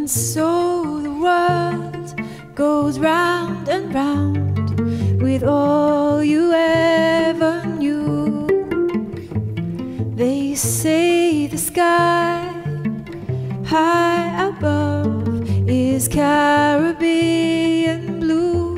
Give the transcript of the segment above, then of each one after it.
And so the world goes round and round with all you ever knew. They say the sky high above is Caribbean blue.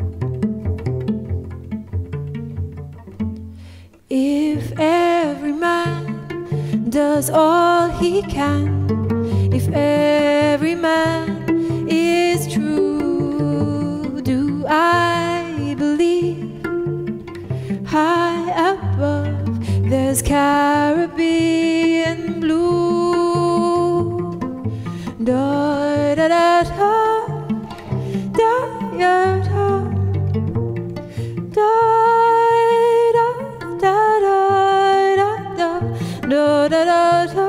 If every man does all he can, if every man is true, do I believe high above there's Caribbean blue? Da da da da da da da da da da da da da.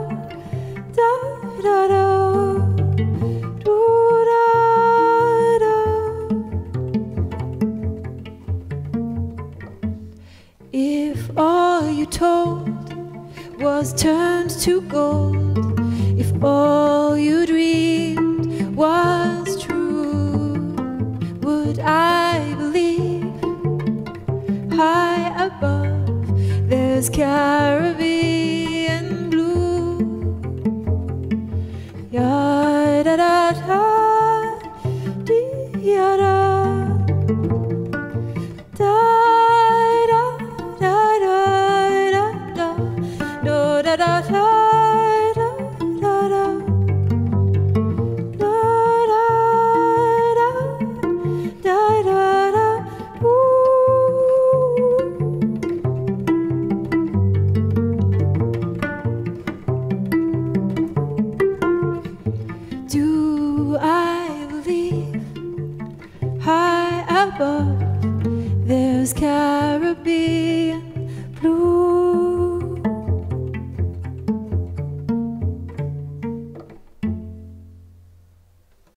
If all you told was turned to gold, if all you dreamed was true, would I believe high above there's Caribbean blue? Ya da da da dee ya da da da da da da da da da da. Do I believe high above there's Caribbean